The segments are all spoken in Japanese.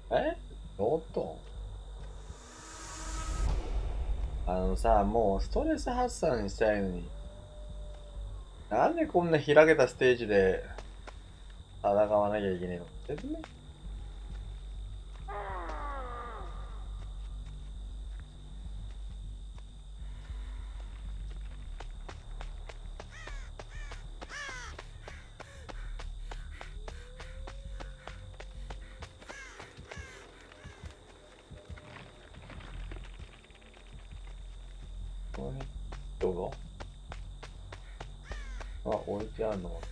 えおっと、さ、もうストレス発散したいのに、なんでこんな開けたステージで戦わなきゃいけないの？説明。この辺どうぞ。あ、置いてあるの。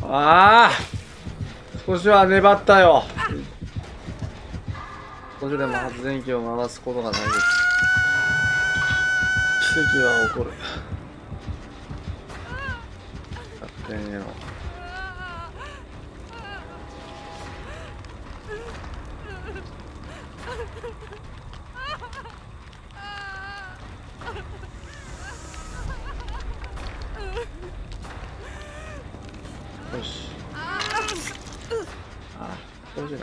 ああ、少しは粘ったよ。少しでも発電機を回すことがないです。奇跡は起こる。楽天へのよし。ああ、少しだ。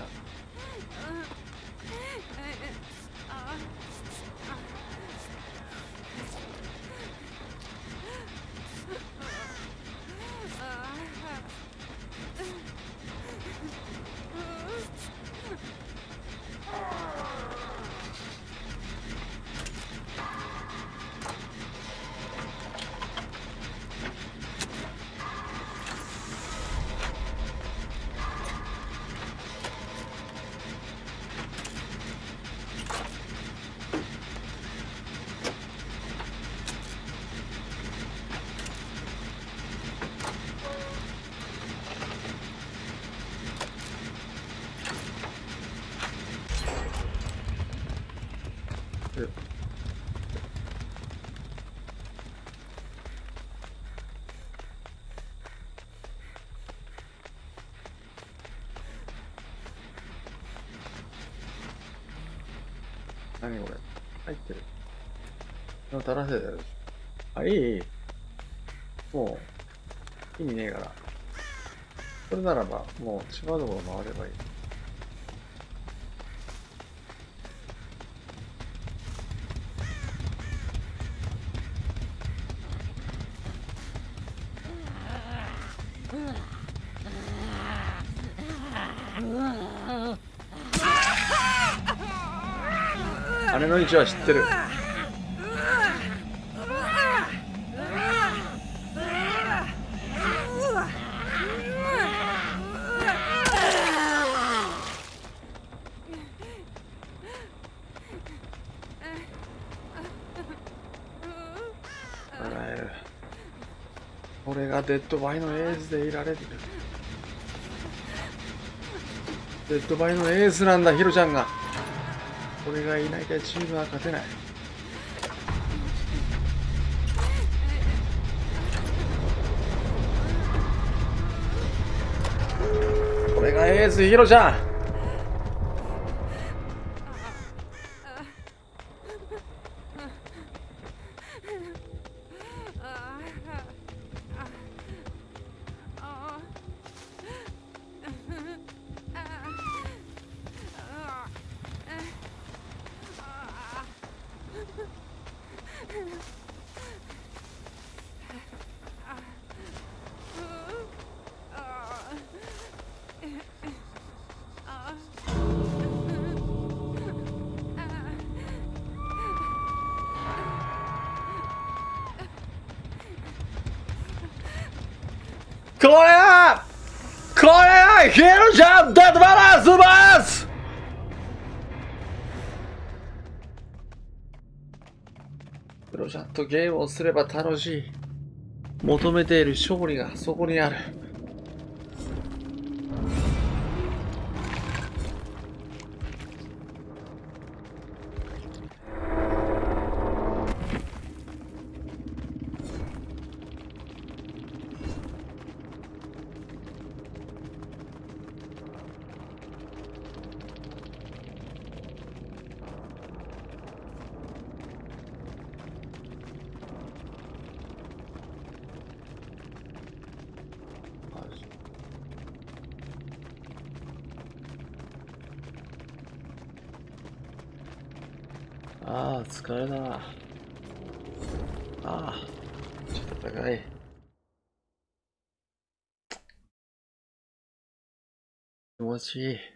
何これ入ってる。垂らせてる。あ、いい。もう、意味ねえから。それならば、もう違うところ回ればいい。あれの位置は知ってる。俺がデッドバイのエースでいられる。デッドバイのエースなんだ、ヒロちゃんが。俺がいなきゃチームは勝てない。俺がエース、ヒロちゃん。これはヒロちゃんデッドバランスバス。ヒロちゃんとゲームをすれば楽しい。求めている勝利がそこにある。ああ、疲れだ。ああ、ちょっと高い。気持ちいい。